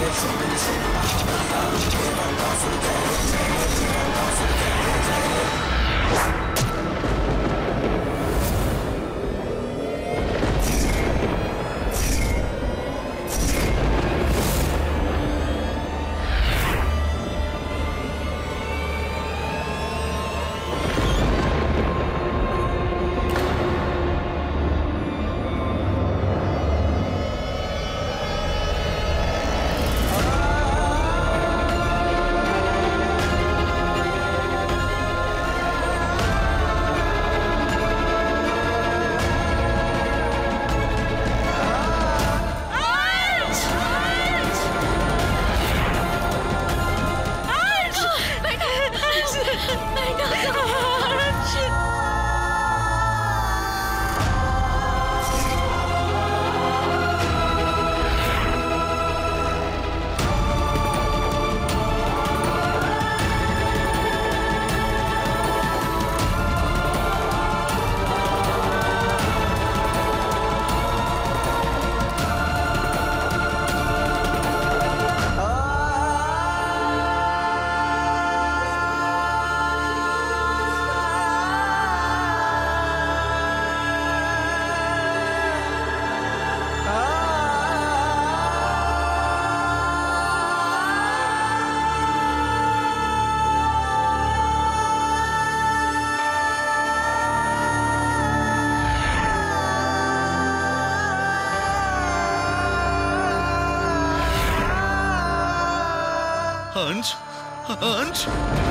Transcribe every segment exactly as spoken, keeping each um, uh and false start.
Ansh? Ansh?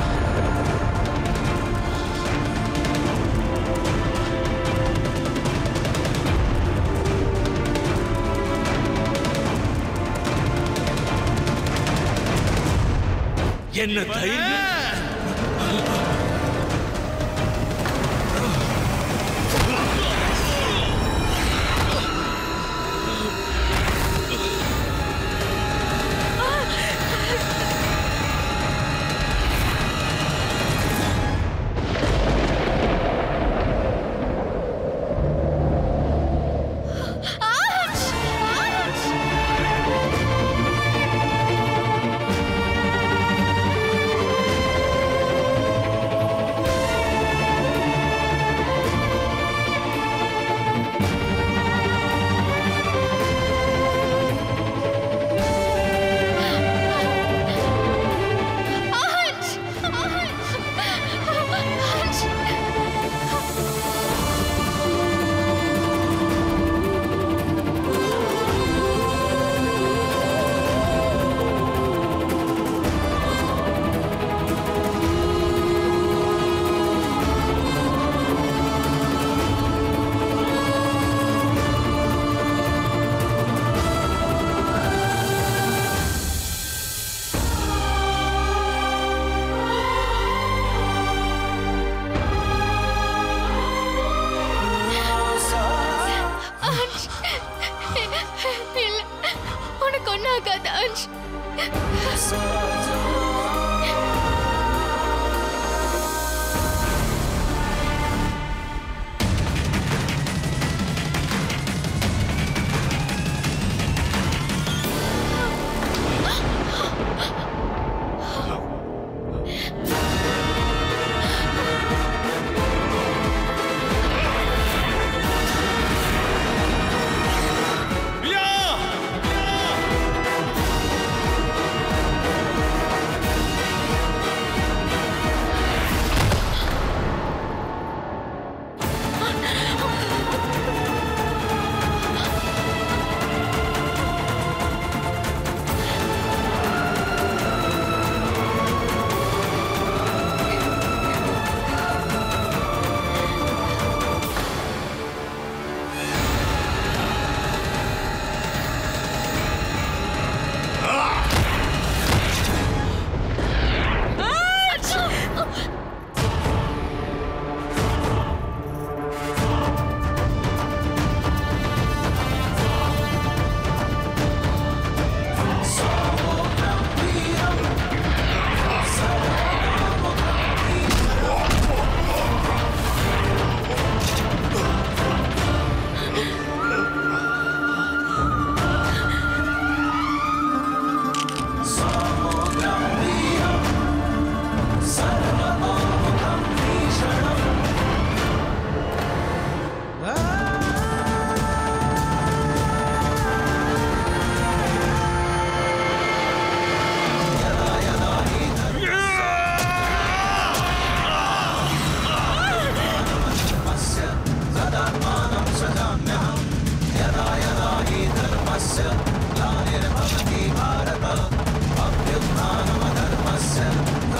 என்ன தைரியம்?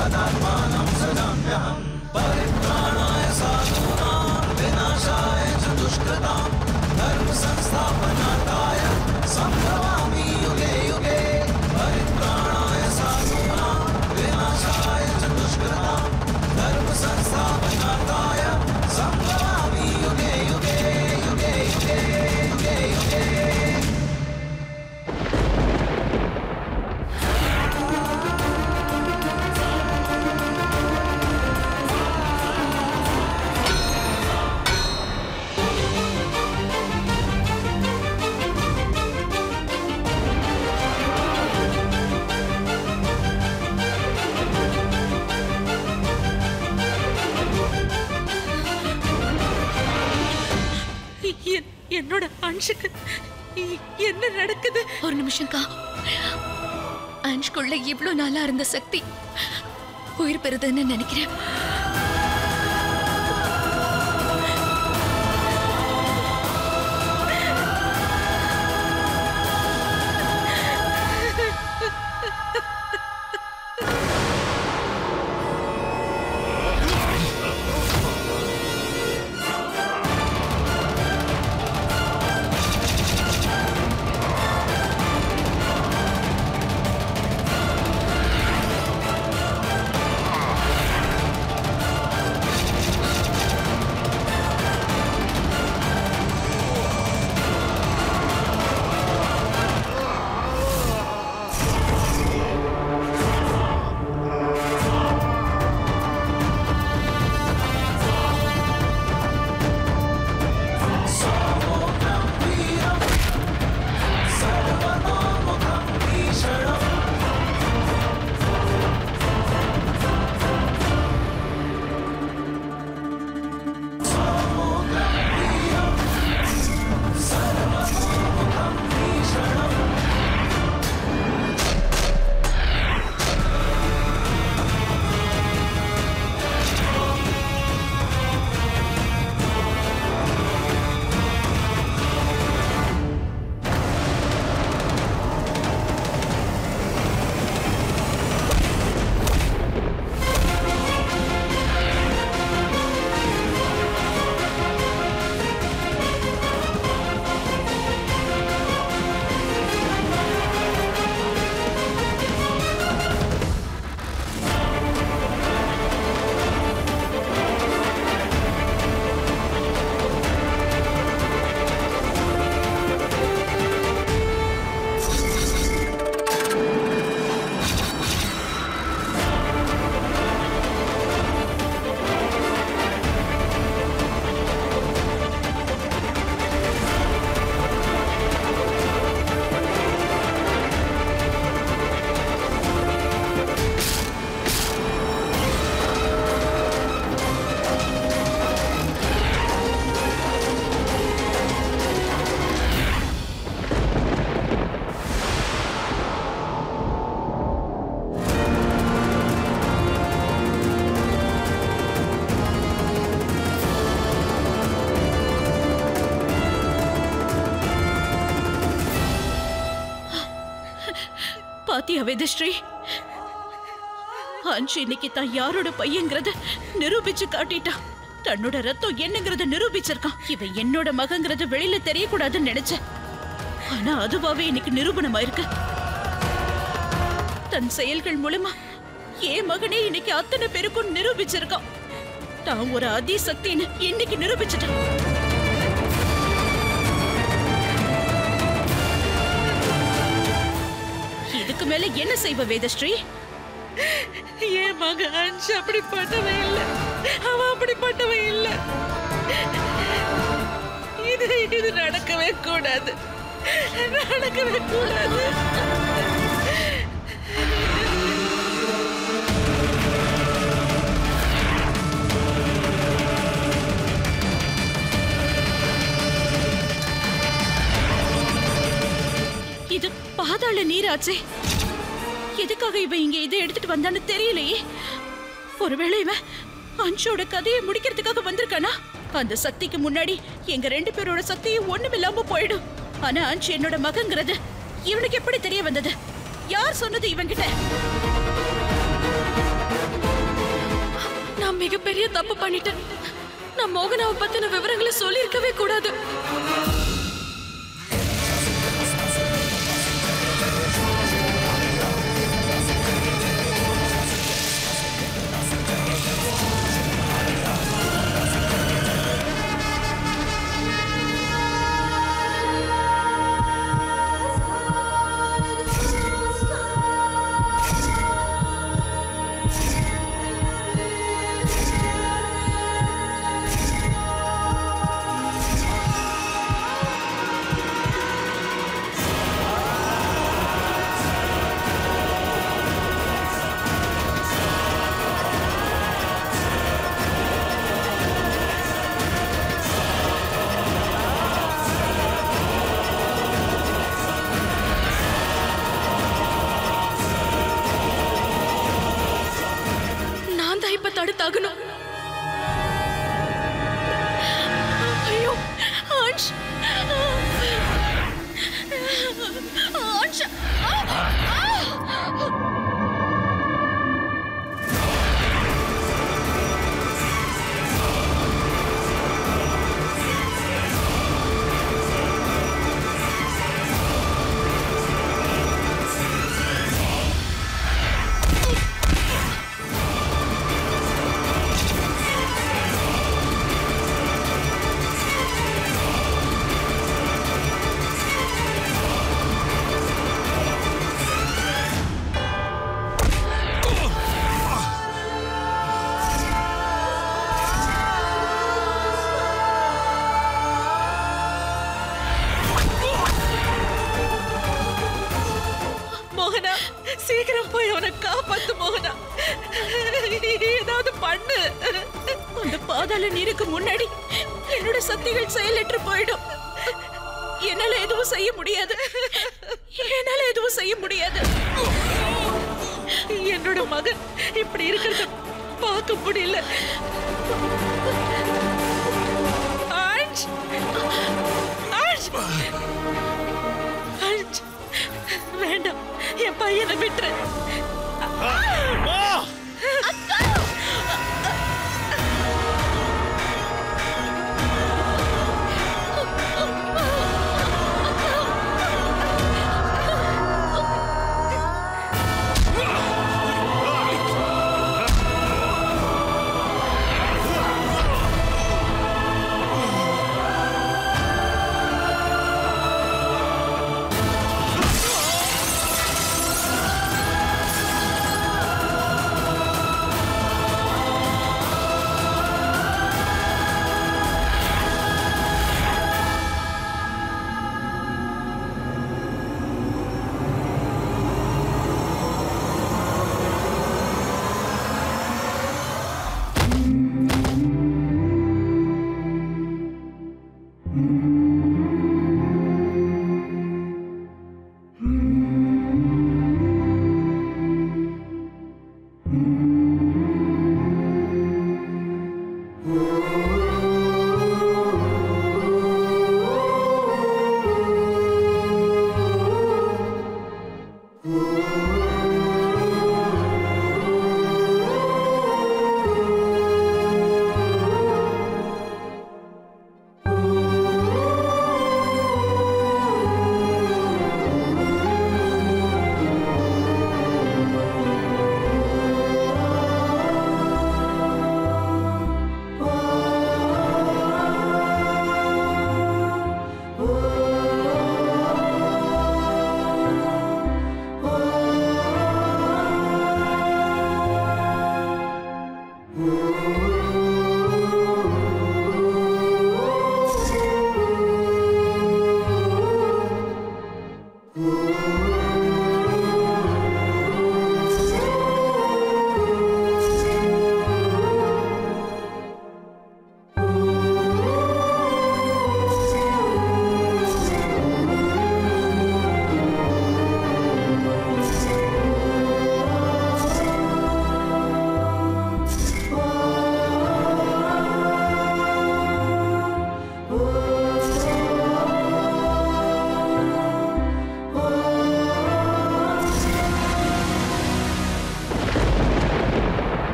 तदात्मानं सजाम्यहं परित्राणाय साधूनां विनाशाय च दुष्कृतां धर्म संस्थापनार्थाय सम्भवामि युगे युगे परित्राणाय साधूनां विनाशाय च दुष्कृतां धर्म संस्थापनार्थाय सम्भवामि युगे युगे युगे युगे युगे युगे என்னோட அன்ஷுக்கு என்ன நடக்குது? ஒரு நிமிஷம்க்கா. அன்ஷ்குள்ள இவ்வளவு நாளா இருந்த சக்தி உயிர் பெறுதுன்னு நினைக்கிறேன். பாத்தியா வேதஸ்ரீ? அன்ஷ் இன்னைக்கு தான் யாரோட பையங்கிறத நிரூபிச்சு காட்டிட்டான். தன்னோட ரத்தம் என்னங்கறத நிரூபிச்சிருக்கான். இவன் என்னோட மகங்கிறத வெளியில தெரியக்கூடாதுன்னு நினைச்சேன். ஆனா அதுவாவே இன்னைக்கு நிரூபணமாயிருக்கு. தன் செயல்கள் மூலமா என் மகனே இன்னைக்கு அத்தனை பேருக்கும் நிரூபிச்சிருக்கான். தான் ஒரு அதி சக்தின்னு இன்னைக்கு நிரூபிச்சிட்டான். இதுக்கு மேல என்ன செய்வ வேதஸ்ரீ? என் மக அன்ஷ் அப்படிப்பட்டவன் இல்ல, அவன் அப்படிப்பட்டவன் இல்ல. இது இது நடக்கவே கூடாது, நடக்கவே கூடாது. இது பாதாள நீராச்சே. எதுக்காக இவன் இங்க இதை எடுத்துட்டு வந்தான்னு தெரியலையே. ஒருவேளை இவன் அன்ஷோட கதையை முடிக்கிறதுக்காக வந்திருக்கானா? அந்த சக்திக்கு முன்னாடி எங்க ரெண்டு பேரோட சக்தியும் ஒண்ணுமில்லாம போயிடும். ஆனா அன்ஷ் என்னோட மகங்கிறது இவனுக்கு எப்படி தெரிய வந்தது? யார் சொன்னது இவன்கிட்ட? மிகப்பெரிய தப்பு பண்ணிட்டேன். நான் மோகனாவை பத்தின விவரங்களை சொல்லியிருக்கவே கூடாது. தடுத்தாகணும். ஐயோ ஆன்ஷ், ஆன்ஷ், சீக்கிரம் போய் அவனை காப்பாத்து மோகனா. ஏதாவது பண்ணு. அந்த பாதாள நீருக்கு முன்னாடி என்னோட சக்திகள் செயலற்று போயிடும். என்னால எதுவும் செய்ய முடியாது. என்னால எதுவும் செய்ய முடியாது. என்னோட மகன் இப்படி இருக்கிறத பார்க்க முடியல. ஆன்ஷ், ஆன்ஷ், ஆன்ஷ், வேண்டாம், என் பையனை விட்டுரு.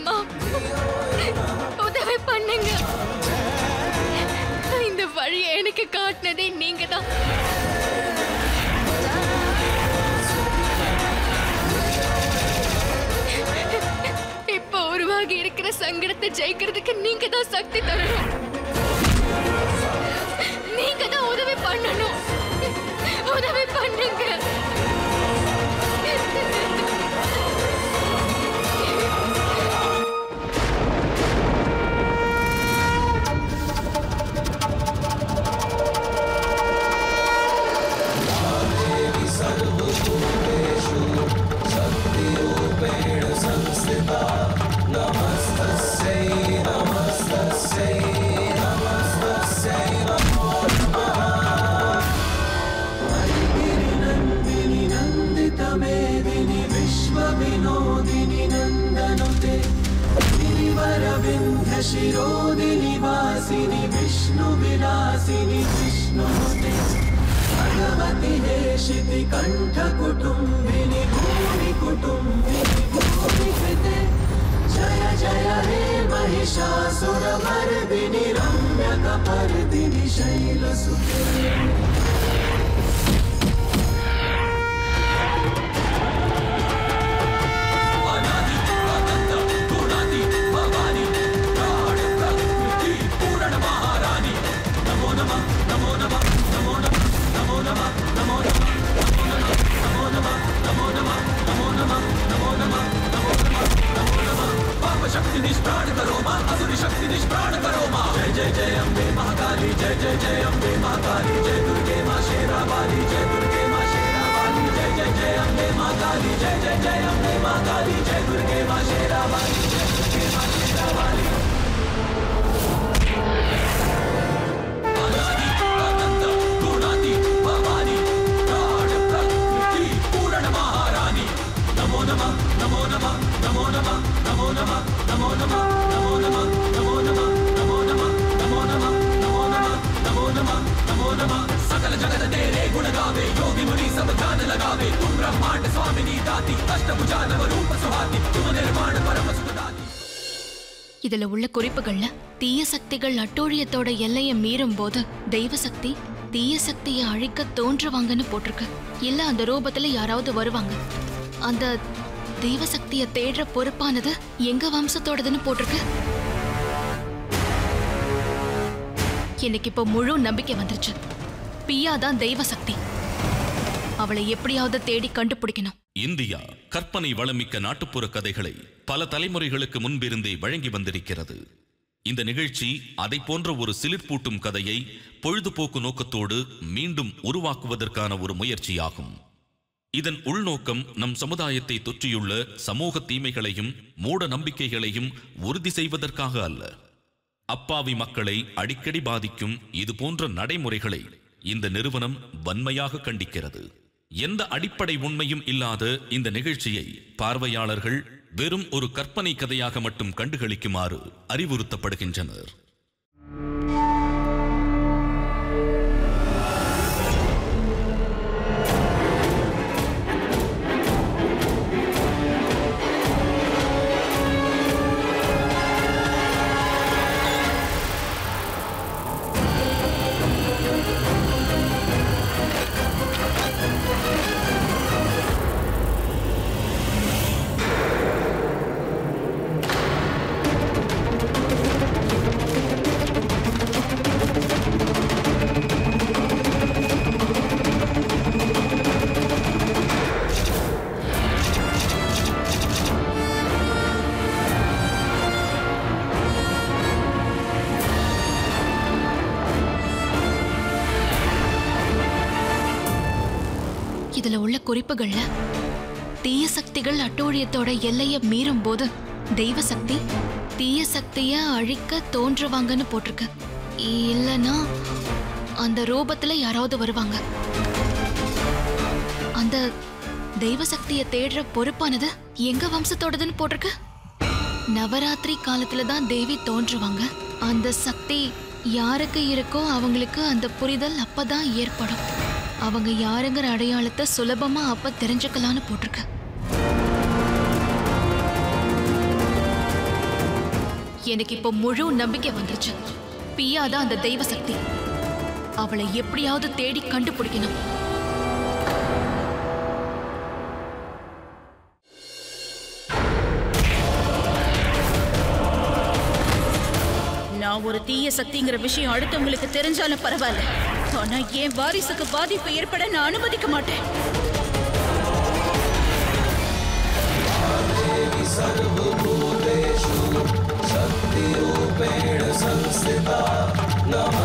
அம்மா, உதவி பண்ணுங்க. இந்த வழியை எனக்கு காட்டினதே நீங்க தான். இப்ப உருவாகி இருக்கிற சங்கடத்தை ஜெயிக்கிறதுக்கு நீங்க தான் சக்தி தரணும். நீங்க தான் உதவி பண்ணணும். உதவி பண்ணுங்க. शिरोदिनि वासिनि विष्णु विलासिनि विष्णुते भगवति हेशिति कंठ कुटुंबिनि भूमि कुटुंबिनि भूमि कृते जय जय हे महिषासुरमर्दिनि रम्यकपर्दिनि शैलसुते शक्ति निष्प्राण करो मां, असुरी शक्ति निष्प्राण करो मां। जय जय जय अम्बे महाकाली, जय जय जय अम्बे महाकाली, जय दुर्गे मां शेरा वाली, जय दुर्गे मां शेरा वाली, जय जय जय अम्बे महाकाली, जय जय जय अम्बे महाकाली, जय दुर्गे मां शेरा वाली, जय दुर्गे मां शेरा वाली। अनादि अनंत गुणादि भवानी, प्राण प्रकृति पूर्ण महारानी। नमो नमः नमो नमः नमो नमः नमो नमः नमो नमः नमो नमः नमो नमः नमो नमः नमो नमः नमो नमः नमो नमः नमो नमः। सकल जगत तेरे गुण गावे, योगी मुनि सब ध्यान लगावे। तुम ब्रह्मांड स्वामिनी दाती, अष्टभुजा नव रूप सुहाती, तुम निर्माण परम सुखदाती। இதுல உள்ள குறிப்புகள்ல தீய சக்திகள் அட்டூழியத்தோட எல்லையை மீறும் போது தெய்வ சக்தி தீய சக்தியை அழிக்க தோன்றுவாங்கன்னு போட்டிருக்கு. இல்ல அந்த ரூபத்துல யாராவது வருவாங்க. அந்த தெய்வ சக்தியை தேடுற பொறுப்பானது எங்க வம்சத்தோடதுன்னு போட்டிருக்கு. எனக்கு இப்போ முழு நம்பிக்கை வந்துருச்சு. பியா தான் தெய்வ சக்தி. அவளை எப்படியாவது தேடி கண்டுபிடிக்கணும். இந்தியா கற்பனை வளமிக்க நாட்டுப்புற கதைகளை பல தலைமுறைகளுக்கு முன்பிருந்தே வழங்கி வந்திருக்கிறது. இந்த நிகழ்ச்சி அதை போன்ற ஒரு சிலிர்ப்பூட்டும் கதையை பொழுதுபோக்கு நோக்கத்தோடு மீண்டும் உருவாக்குவதற்கான ஒரு முயற்சியாகும். இதன் உள்நோக்கம் நம் சமுதாயத்தை தொற்றியுள்ள சமூக தீமைகளையும் மூட நம்பிக்கைகளையும் உறுதி செய்வதற்காக அல்ல. அப்பாவி மக்களை அடிக்கடி பாதிக்கும் இது போன்ற நடைமுறைகளை இந்த நிறுவனம் வன்மையாக கண்டிக்கிறது. எந்த அடிப்படை உண்மையும் இல்லாத இந்த நிகழ்ச்சியை பார்வையாளர்கள் வெறும் ஒரு கற்பனை கதையாக மட்டும் கண்டுகளிக்குமாறு அறிவுறுத்தப்படுகின்றனர். இதுல உள்ள குறிப்புகள்ல தீய சக்திகள் அட்டூழியத்தோட எல்லையை மீறும் போது தெய்வ சக்தி தீய சக்திய அழிக்க தோன்றுவாங்கன்னு போட்டிருக்கு. இல்லனா அந்த ரூபத்துல யாராவது வருவாங்க. அந்த தெய்வ சக்தியை தேடுற பொறுப்பானது எங்க வம்சத்தோடதுன்னு போட்டிருக்கு. நவராத்திரி காலத்துல தான் தேவி தோன்றுவாங்க. அந்த சக்தி யாருக்கு இருக்கோ அவங்களுக்கு அந்த புரிதல் அப்பதான் ஏற்படும். அவங்க யாருங்கிற அடையாளத்தை சுலபமா அப்ப தெரிஞ்சுக்கலான்னு போட்டிருக்கு. எனக்கு இப்போ முழு நம்பிக்கை வந்துருச்சு. பியா தான் அந்த தெய்வ சக்தி. அவளை எப்படியாவது தேடி கண்டுபிடிக்கணும். நான் ஒரு தீய சக்திங்கிற விஷயம் அடுத்தவங்களுக்கு தெரிஞ்சாலும் பரவாயில்ல, ஆனா என் வாரிசுக்கு பாதிப்பு ஏற்பட நான் அனுமதிக்க மாட்டேன். सर्वभूतेषु शक्तिरूपेण संस्थिता नमः